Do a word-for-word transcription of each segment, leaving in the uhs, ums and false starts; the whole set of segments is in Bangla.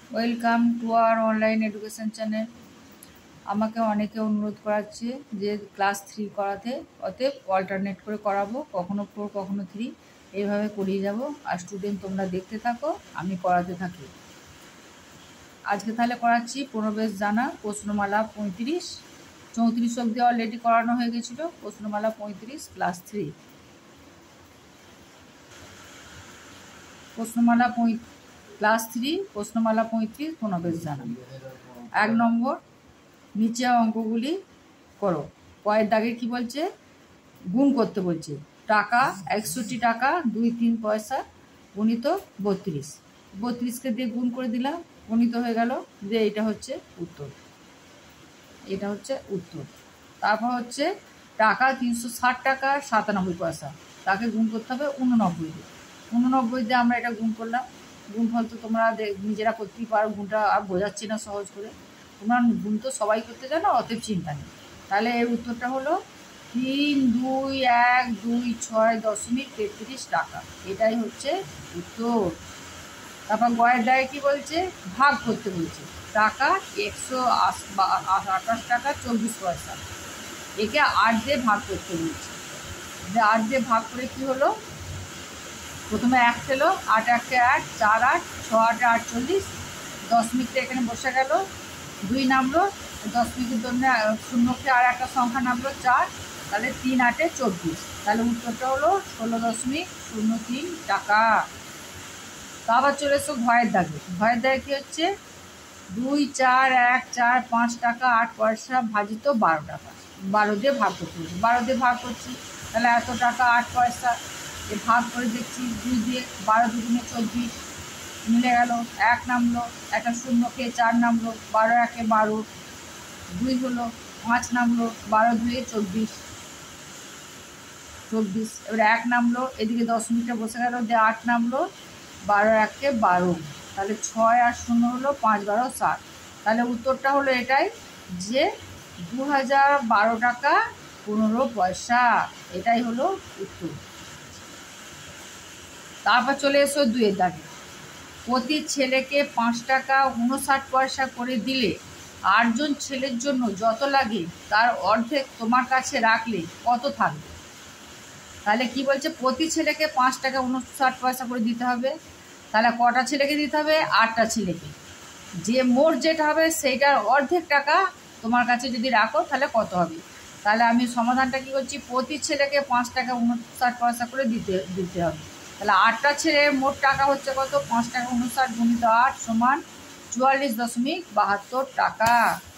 Welcome to our online education channel. আমাকে অনেকে অনুরোধ করাচ্ছে যে ক্লাস থ্রি করাতে, অতএব অল্টারনেট করে করাবো, কখনো ফোর কখনো থ্রি, এইভাবে করিয়ে যাব। আর স্টুডেন্ট তোমরা দেখতে থাকো, আমি করাতে থাকি। আজকে তাহলে করাচ্ছি প্রণবেশ জানা প্রশ্নমালা পঁয়ত্রিশ। চৌত্রিশ অব্দি অলরেডি করানো হয়ে গেছিলো। প্রশ্নমালা পঁয়ত্রিশ ক্লাস থ্রি। প্রশ্নমালা পঁয় ক্লাস থ্রি প্রশ্নমালা পঁয়ত্রিশ প্রণবেশ জানা। এক নম্বর, নিচে অঙ্কগুলি করো। পয়ের দাগে কি বলছে? গুণ করতে বলছে। টাকা একষট্টি টাকা দুই তিন পয়সা গণিত বত্রিশ। বত্রিশকে দিয়ে গুণ করে দিলাম, গণিত হয়ে গেল। যে এটা হচ্ছে উত্তর, এটা হচ্ছে উত্তর। তারপর হচ্ছে টাকা তিনশো ষাট টাকা সাতানব্বই পয়সা, তাকে গুণ করতে হবে উননব্বই দিয়ে। উননব্বই দিয়ে আমরা এটা গুণ করলাম। গুণফল তো তোমরা নিজেরা করতেই পারো, গুণটা আর বোঝাচ্ছি না সহজ করে। তোমরা গুণ তো সবাই করতে জানো, অতএব চিন্তা নেই। তাহলে এর উত্তরটা হলো তিন দুই এক দুই ছয় দশমিক তেত্রিশ টাকা। এটাই হচ্ছে উত্তর। তারপর গয়ের দায়ে কি বলছে? ভাগ করতে বলছে। টাকা একশো আঠাশ টাকা চব্বিশ পয়সা, একে আট দিয়ে ভাগ করতে বলছে। যে আট দিয়ে ভাগ করে কি হলো? প্রথমে এক খেলো, আট একে আট, চার আট, ছ আটে আটচল্লিশ, দশমিকটা এখানে বসে গেল, দুই নামলো, দশমিকের জন্য শূন্যকে আর একটা সংখ্যা নামলো চার, তাহলে তিন আটে চব্বিশ। তাহলে উত্তরটা হলো ষোলো দশমিক শূন্য তিন টাকা। তো আবার চলে এসো ভয়ের দাগে। ভয়ের দাগে কী হচ্ছে? দুই চার এক চার পাঁচ টাকা আট পয়সা ভাজিত বারো টাকা। বারো দিয়ে ভাগ করতে হচ্ছে, বারো দিয়ে ভাগ করছি, তাহলে এত টাকা আট পয়সা। এ ভাগ করে দেখছি দুই দিয়ে, বারো দুগুণে চব্বিশ, মিলে গেল। এক নামলো, একটা শূন্যকে চার নামলো, বারো একে বারো, দুই হলো, পাঁচ নামলো, বারো দুয়ে চব্বিশ, চব্বিশ। এবারে এক নামলো, এদিকে দশমিকটা বসে গেল, দিয়ে আট নামলো, বারো একে বারো, তাহলে ছয় আর শূন্য হলো পাঁচ বারো ষাট। তাহলে উত্তরটা হলো এটাই, যে দু হাজার বারো টাকা পনেরো পয়সা। এটাই হলো উত্তর। তারপর চলে এসো দুয়ের দাগে। প্রতি ছেলেকে পাঁচ টাকা উনষাট পয়সা করে দিলে আটজন ছেলের জন্য যত লাগে তার অর্ধেক তোমার কাছে রাখলে কত থাকবে? তাহলে কি বলছে? প্রতি ছেলেকে পাঁচ টাকা উনষাট পয়সা করে দিতে হবে। তাহলে কটা ছেলেকে দিতে হবে? আটটা ছেলেকে। যে মোট যেটা হবে সেইটার অর্ধেক টাকা তোমার কাছে যদি রাখো তাহলে কত হবে? তাহলে আমি সমাধানটা কী করছি? প্রতি ছেলেকে পাঁচ টাকা উনষাট পয়সা করে দিতে দিতে হবে। তাহলে আটটা ছেলের মোট টাকা হচ্ছে কত? পাঁচ টাকা উনষাট গুণিত আট সমান চুয়াল্লিশ দশমিক বাহাত্তর টাকা।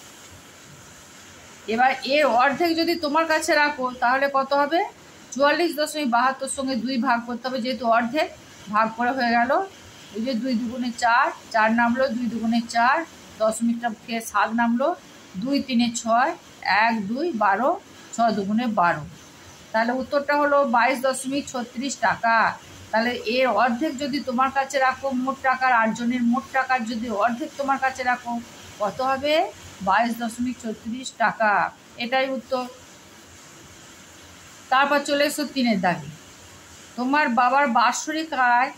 এবার এর অর্ধেক যদি তোমার কাছে রাখো তাহলে কত হবে? চুয়াল্লিশ দশমিক বাহাত্তর সঙ্গে দুই ভাগ করতে হবে, যেহেতু অর্ধেক, ভাগ করে হয়ে গেল। এই যে দুই দুগুণে চার, চার নামলো, দুই দুগুণে চার, দশমিকটা খেয়ে সাত নামলো, দুই তিনে ছয়, এক দুই বারো, ছয় দুগুণে বারো। তাহলে উত্তরটা হলো বাইশ দশমিক ছত্রিশ টাকা। তাহলে এর অর্ধেক যদি তোমার কাছে রাখো, মোট টাকার আটজনের মোট টাকার যদি অর্ধেক তোমার কাছে রাখো কত হবে? বাইশ দশমিক ছত্রিশ টাকা। এটাই উত্তর। তারপর চলে এসো তিনের দাগে। তোমার বাবার বাৎসরিক আয়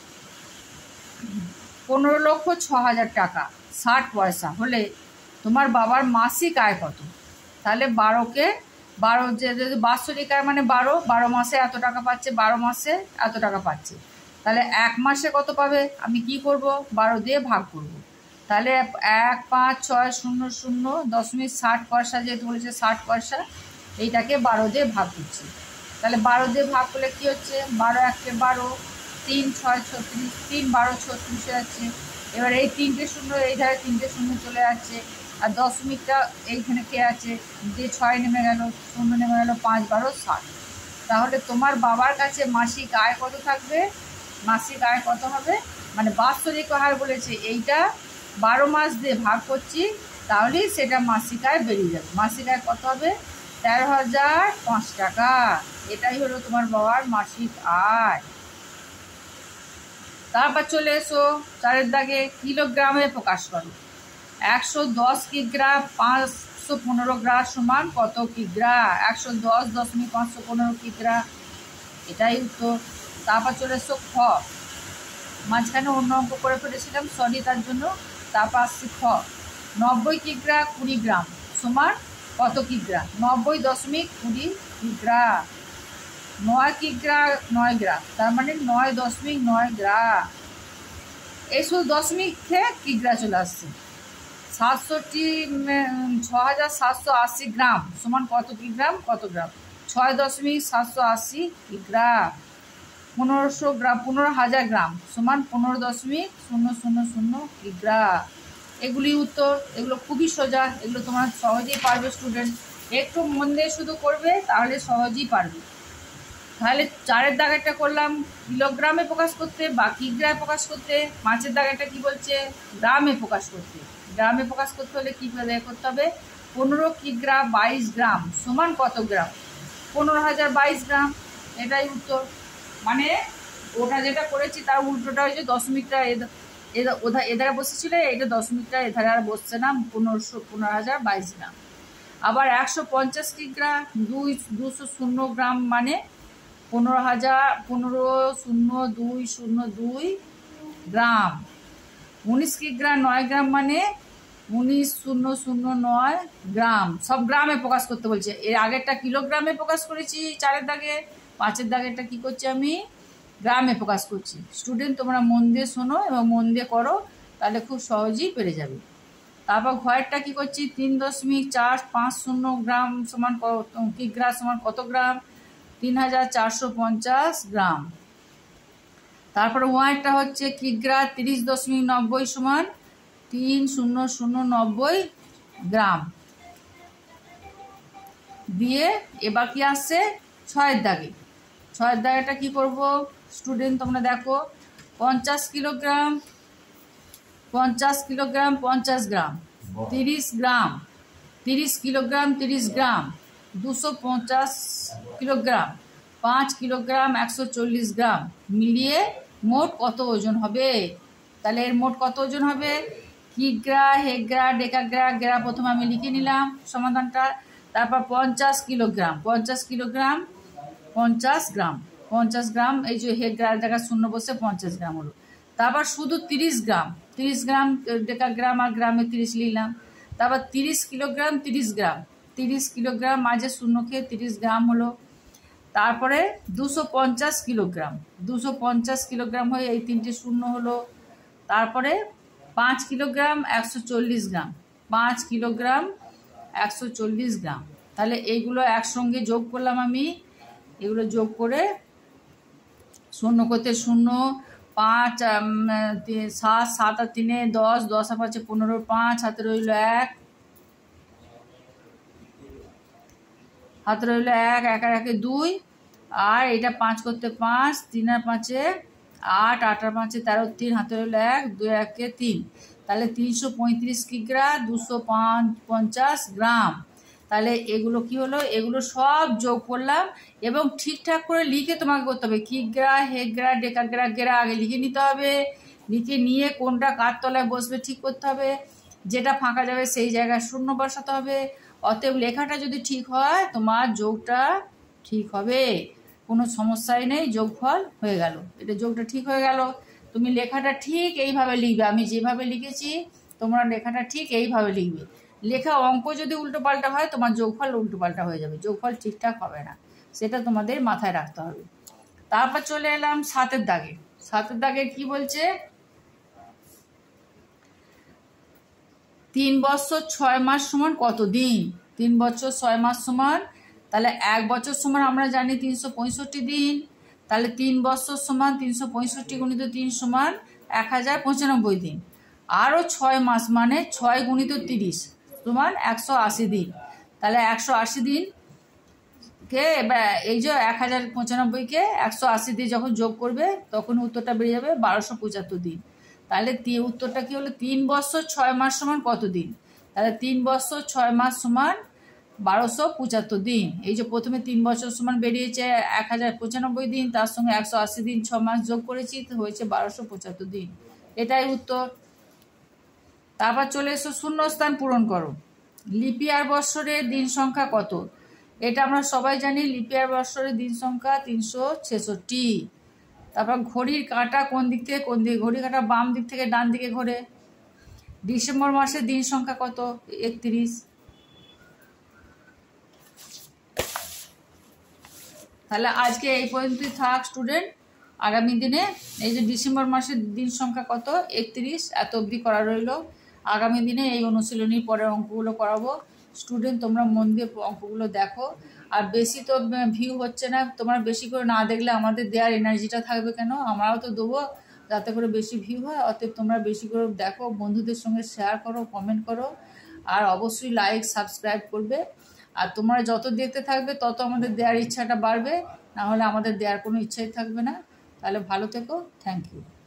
পনেরো লক্ষ ছ হাজার টাকা ষাট পয়সা হলে তোমার বাবার মাসিক আয় কত? তাহলে বারোকে বারো, যে বাৎসরিক আয় মানে বারো, বারো মাসে এত টাকা পাচ্ছে, বারো মাসে এত টাকা পাচ্ছে। তাহলে এক মাসে কত পাবে? আমি কি করব? বারো দিয়ে ভাগ করব। তাহলে এক পাঁচ ছয় শূন্য শূন্য দশমিক ষাট পয়সা, যেহেতু বলেছে ষাট পয়সা, এইটাকে বারো দিয়ে ভাগ করছি। তাহলে বারো দিয়ে ভাগ করলে কী হচ্ছে? বারো একে বারো, তিন ছয় ছত্রিশ, তিন বারো ছত্রিশ যাচ্ছে। এবার এই তিনটে শূন্য এই ধারে তিনটে শূন্য চলে যাচ্ছে, আর দশমিকটা এইখানে কে আছে, যে ছয় নেমে গেল, শূন্য নেমে গেল, পাঁচ বারো ষাট। তাহলে তোমার বাবার কাছে মাসিক আয় কত থাকবে? মাসিক আয় কত হবে? মানে বাৎসরিক আয় বলেছে, এইটা বারো মাস দিয়ে ভাগ করছি, তাহলেই সেটা মাসিক আয় বেরিয়ে যাবে। মাসিক আয় কত হবে? তেরো হাজার পাঁচ টাকা। এটাই হলো তোমার বাবার মাসিক আয়। তারপর চলে এসো চারের দাগে। কিলোগ্রামে প্রকাশ করো। একশো দশ কিগ্রা পাঁচশো পনেরো গ্রা সমান কত কিগ্রা? একশো দশ দশমিক পাঁচশো পনেরো কিগ্রা। এটাই উত্তর। তারপর চলে এসো খ। মাঝখানে অন্য অঙ্ক করে ফেলেছিলাম, সরি তার জন্য। তারপর আসছে খ, নব্বই কিগ্রা কুড়ি গ্রাম সমান কত কিগ্রা? নব্বই দশমিক কুড়ি কিগ্রা। নয় কিগ্রা নয় গ্রাম, তার মানে নয় দশমিক নয় গ্রাম। এই শুধু দশমিক থেকে কিগ্রা চলে আসছে। সাতষট্টি ছ হাজার সাতশো আশি গ্রাম সমান কত কিগ্রাম? কত গ্রাম? ছয় দশমিক সাতশো আশি কিগ্রা। পনেরোশো গ্রাম পনেরো হাজার গ্রাম সমান পনেরো দশমিক শূন্য শূন্য শূন্য কিগ্রা। এগুলি উত্তর। এগুলো খুবই সোজা, এগুলো তোমরা সহজেই পারবে স্টুডেন্ট। একটু মন দিয়ে শুধু করবে তাহলে সহজেই পারবে। তাহলে চারের দাগেরটা করলাম কিলোগ্রামে প্রকাশ করতে বা কিগ্রায় প্রকাশ করতে। পাঁচের দাগেরটা কি বলছে? গ্রামে প্রকাশ করতে। গ্রামে প্রকাশ করতে হলে কী করতে হবে? পনেরো কিগ্রা বাইশ গ্রাম সমান কত গ্রাম? পনেরো হাজার বাইশ গ্রাম। এটাই উত্তর। মানে ওটা যেটা করেছি তার উল্টোটা হয়েছে দশমিকটা ওধা এধারে বসেছিল, এটা দশমিকটা এধারে আর বসছে না। পনেরোশো পনেরো হাজার বাইশ গ্রাম। আবার একশো পঞ্চাশ কিগ্রা দুই দুশো শূন্য গ্রাম মানে পনেরো হাজার পনেরো শূন্য দুই শূন্য দুই গ্রাম। উনিশ কিগ্রা নয় গ্রাম মানে উনিশ শূন্য শূন্য নয় গ্রাম। সব গ্রামে প্রকাশ করতে বলছে। এর আগেরটা কিলোগ্রামে প্রকাশ করেছি চারের দাগে, পাঁচের দাগেরটা কি করছি আমি? গ্রামে প্রকাশ করছি। স্টুডেন্ট তোমরা মন দিয়ে শোনো এবং মন দিয়ে করো, তাহলে খুব সহজেই পেরে যাবে। তারপর ঘরেরটা কি করছি? তিন দশমিক চার পাঁচ শূন্য গ্রাম সমান কিগ্রা সমান কত গ্রাম? তিন হাজার চারশো পঞ্চাশ গ্রাম। তারপরে ওয়াইটা হচ্ছে কিগ্রা তিরিশ দশমিক নব্বই সমান তিন শূন্য শূন্য নব্বই গ্রাম দিয়ে এবার কি আসছে? ছয়ের দাগে। ছয়ের দাগেটা কি করব স্টুডেন্ট তোমরা দেখো। পঞ্চাশ কিলোগ্রাম পঞ্চাশ কিলোগ্রাম পঞ্চাশ গ্রাম, তিরিশ গ্রাম তিরিশ কিলোগ্রাম তিরিশ গ্রাম, দুশো পঞ্চাশ কিলোগ্রাম, পাঁচ কিলোগ্রাম একশো চল্লিশ গ্রাম মিলিয়ে মোট কত ওজন হবে? তাহলে এর মোট কত ওজন হবে? কিগ্রা হেগ্রা ডেকাগ্রা গ্রা প্রথমে আমি লিখে নিলাম সমাধানটা। তারপর পঞ্চাশ কিলোগ্রাম পঞ্চাশ কিলোগ্রাম পঞ্চাশ গ্রাম পঞ্চাশ গ্রাম, এই যে হেগ্রার জায়গায় শূন্য বসে পঞ্চাশ গ্রাম হলো। তারপর শুধু তিরিশ গ্রাম তিরিশ গ্রাম ডেকাগ্রাম আর গ্রামে তিরিশ নিলাম। তারপর তিরিশ কিলোগ্রাম তিরিশ গ্রাম তিরিশ কিলোগ্রাম মাঝে শূন্য খেয়ে তিরিশ গ্রাম হলো। তারপরে দুশো পঞ্চাশ কিলোগ্রাম দুশো পঞ্চাশ কিলোগ্রাম হয়ে এই তিনটে শূন্য হলো। তারপরে পাঁচ কিলোগ্রাম একশো চল্লিশ গ্রাম পাঁচ কিলোগ্রাম একশো চল্লিশ গ্রাম। তাহলে এইগুলো একসঙ্গে যোগ করলাম আমি। এগুলো যোগ করে শূন্য করতে শূন্য, পাঁচ সাত সাত আর তিনে দশ, দশ আর পাঁচে পনেরো, পাঁচ হাতে রইল এক হাতে রইল এক এক আর একে দুই, আর এটা পাঁচ করতে পাঁচ, তিন আর পাঁচে আট, আট আর পাঁচে তেরো, তিন হাতে রইল এক, দুই একে তিন। তাহলে তিনশো পঁয়ত্রিশ কিগ্রা দুশো পঞ্চাশ গ্রাম। তাহলে এগুলো কি হলো? এগুলো সব যোগ করলাম এবং ঠিকঠাক করে লিখে তোমাকে করতে হবে। কিগ্রা হেগ্রা ডেকাগ্রা গেরা আগে লিখে নিতে হবে। লিখে নিয়ে কোনটা কার তলায় বসবে ঠিক করতে হবে। যেটা ফাঁকা যাবে সেই জায়গায় শূন্য বসাতে হবে। অতএব লেখাটা যদি ঠিক হয় তোমার যোগটা ঠিক হবে, কোনো সমস্যাই নেই, যোগফল হয়ে গেল। এটা যোগটা ঠিক হয়ে গেল। তুমি লেখাটা ঠিক এইভাবে লিখবে, আমি যেভাবে লিখেছি তোমরা লেখাটা ঠিক এইভাবে লিখবে। লেখা অঙ্ক যদি উল্টো পাল্টা হয় তোমার যোগফল উল্টো পাল্টা হয়ে যাবে, যোগফল ঠিকঠাক হবে না, সেটা তোমাদের মাথায় রাখতে হবে। তারপর চলে এলাম সাতের দাগে। সাতের দাগে কি বলছে? তিন বছর ছয় মাস সমান কত দিন? তিন বছর ছয় মাস সমান, তাহলে এক বছর সমান আমরা জানি তিনশো পঁয়ষট্টি দিন। তাহলে তিন বছর সমান তিনশো পঁয়ষট্টি গুণিত তিন সমান এক হাজার পঁচানব্বই দিন। আরও ছয় মাস মানে ছয় গুণিত তিরিশ সমান একশো আশি দিন। তাহলে একশো আশি দিনকে এবার এই যে এক হাজার পঁচানব্বইকে একশো আশি দিয়ে যখন যোগ করবে তখন উত্তরটা বেরিয়ে যাবে বারোশো পঁচাত্তর দিন। তাহলে উত্তরটা কি হলো? তিন বছর ছয় মাস সমান কত দিন? তাহলে তিন বছর ছয় মাস সমান বারোশো পঁচাত্তর দিন। এই যে প্রথমে তিন বছর সমান বেরিয়েছে এক হাজার পঁচানব্বই দিন, তার সঙ্গে একশো আশি দিন ছ মাস যোগ করেছি, হয়েছে বারোশো পঁচাত্তর দিন। এটাই উত্তর। তারপর চলে এসো শূন্যস্থান পূরণ করো। লিপিয়ার বৎসরের দিন সংখ্যা কত? এটা আমরা সবাই জানি, লিপিয়ার বৎসরের দিন সংখ্যা তিনশো ছেষট্টি। তারপর ঘড়ির কাঁটা কোন দিক থেকে কোন দিকে? ঘড়ির কাঁটা বাম দিক থেকে ডান দিকে ঘোরে। ডিসেম্বর মাসের দিন সংখ্যা কত? একত্রিশ। তাহলে আজকে এই পর্যন্তই থাক স্টুডেন্ট। আগামী দিনে এই যে ডিসেম্বর মাসের দিন সংখ্যা কত? একত্রিশ, এত অবধি করা রইল। আগামী দিনে এই অনুশীলনীর পরের অঙ্কগুলো করাবো। স্টুডেন্ট তোমরা মন দিয়ে অঙ্কগুলো দেখো। আর বেশি তো ভিউ হচ্ছে না, তোমরা বেশি করে না দেখলে আমাদের দেওয়ার এনার্জিটা থাকবে কেন? আমরাও তো দেবো যাতে করে বেশি ভিউ হয়। অতএব তোমরা বেশি করে দেখো, বন্ধুদের সঙ্গে শেয়ার করো, কমেন্ট করো, আর অবশ্যই লাইক সাবস্ক্রাইব করবে। আর তোমরা যত দেখতে থাকবে তত আমাদের দেওয়ার ইচ্ছাটা বাড়বে, না হলে আমাদের দেওয়ার কোনো ইচ্ছাই থাকবে না। তাহলে ভালো থেকো, থ্যাংক ইউ।